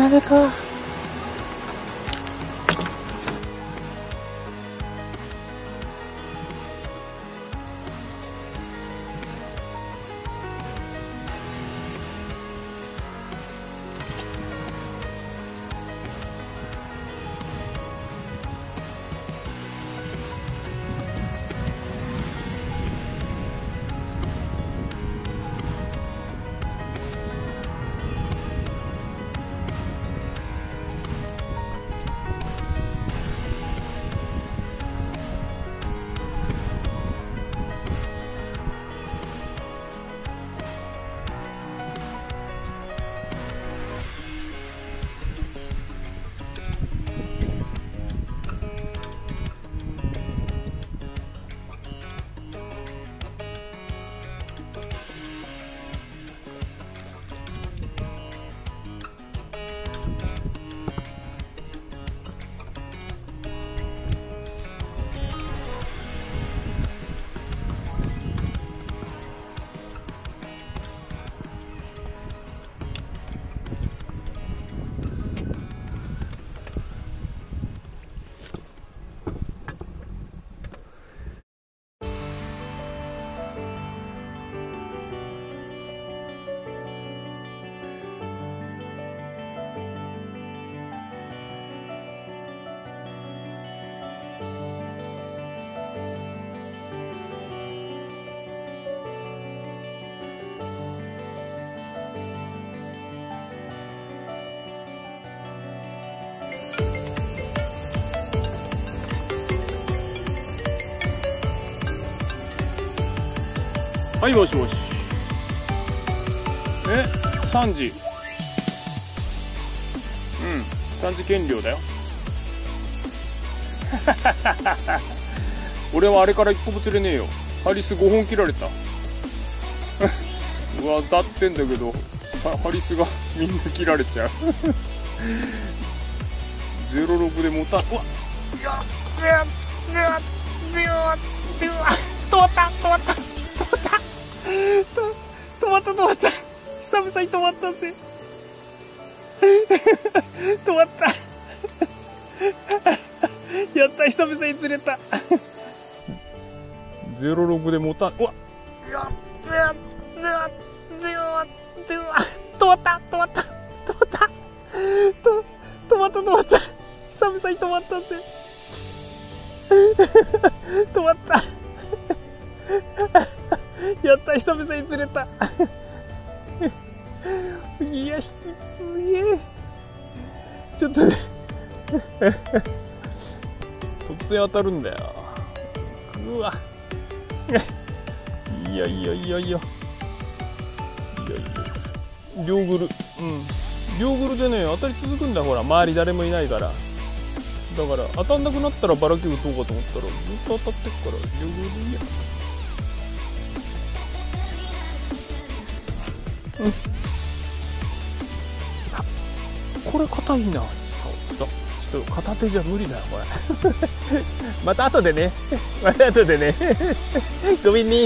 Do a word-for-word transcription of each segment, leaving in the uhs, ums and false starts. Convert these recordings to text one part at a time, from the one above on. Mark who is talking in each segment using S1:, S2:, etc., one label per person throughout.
S1: ダメか。
S2: はい、もしもし。え、さんじ。うん、さんじ減量だよ。俺はあれからいっこも釣れねえよ。ハリスごほん切られた。うわ、当たってんだけど、ハリスがみんな切られちゃう。ゼロろくで持たん。うわっ、いや、ずわずわずわずわ、止まった止まった止まった止まった止まった、久々に止まったぜ。止まった。やった、久々に釣れた。ゼロろくで持たん。うわっ、ずわずわずわずわずわ、止まった止まった止まった止まった止まった、久々に止まったぜ。止まった。やった、久々に釣れた。いや、引きすげえ。ちょっとね。突然当たるんだよ。うわ。いやいやいやいや。いやいや。両グル。うん。両グルでね、当たり続くんだよ、ほら、周り誰もいないから。だから当たんなくなったらバラキ打とうかと思ったらずっと当たってっから両グルでいいや。うん、あ、これ硬いな。ちょっとちょっと片手じゃ無理だよこれ。また後でね。また後でね。ごめんね。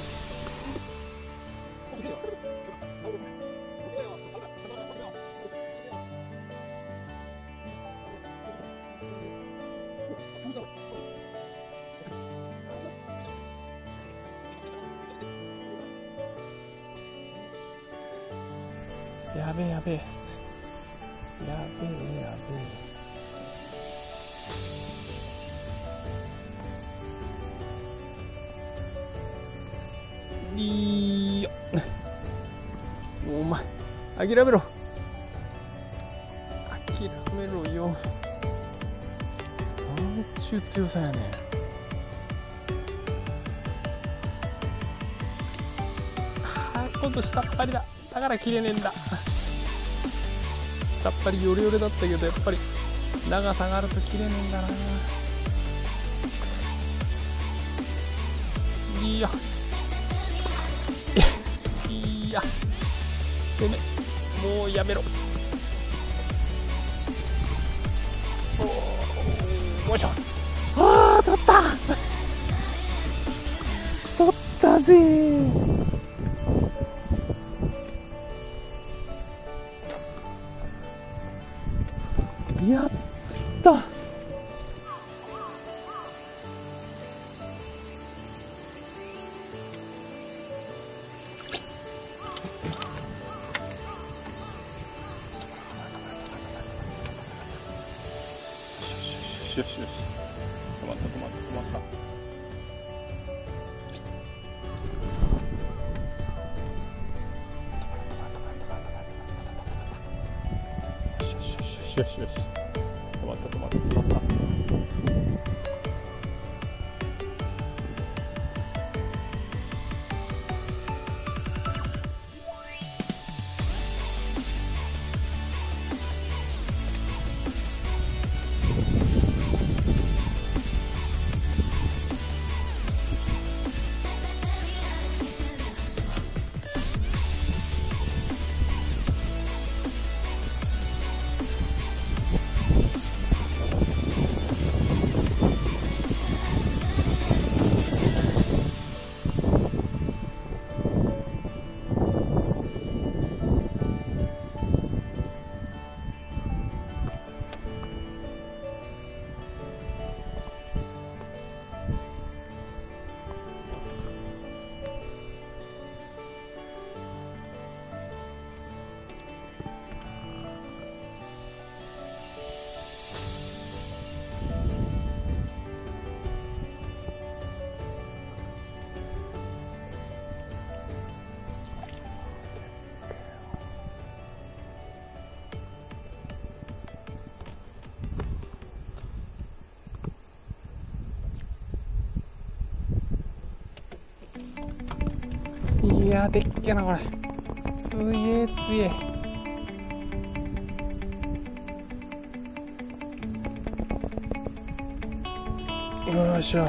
S2: やべえやべえやべえやべえ。いいよ。お前諦めろ諦めろよ。なんちゅう強さやねん。あー、今度下っ張りだ。だから切れねえんだ。下っ張りヨレヨレだったけど、やっぱり長さがあると切れねえんだな。いやいや、てめえもうやめろ。お、よいしょ。あー、取った取ったぜー。 やったよしよし、止まった止まった止まった。よしよしよしよしよし、止まった止まった止まった。いやー、でっけえなこれ。つえつえ。よいしょ。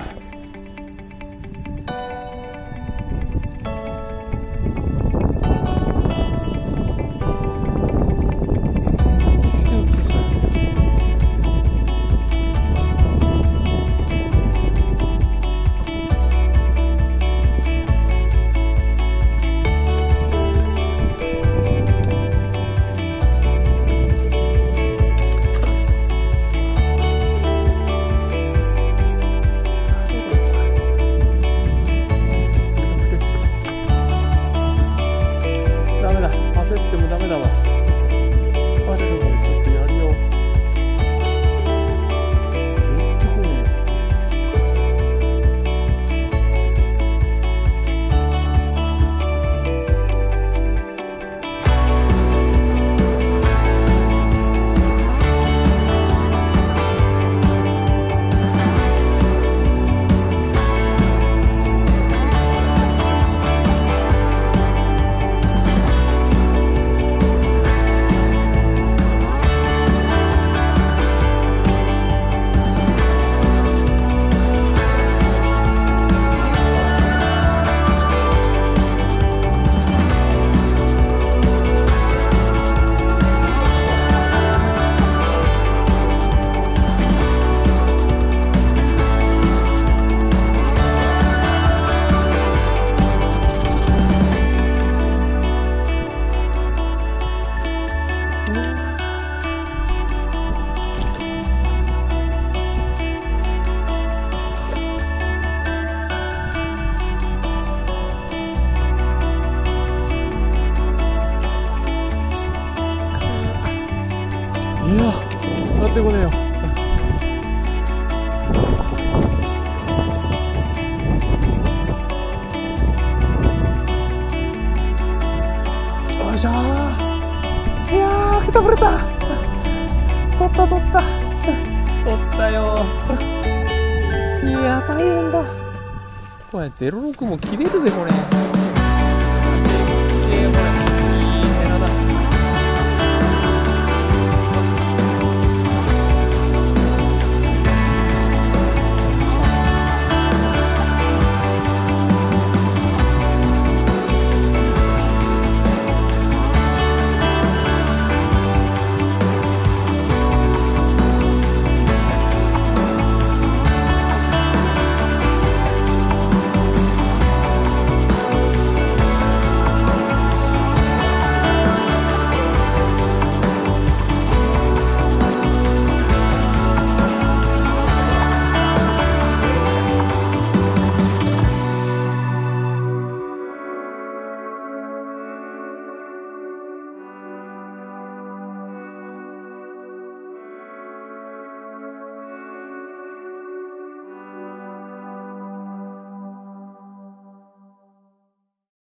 S2: いや、上がってこねえよ。よいしょー。いやー、来た、取れた。取った取った取ったよ。いやー、大変だ。これゼロろくも切れるでこれ。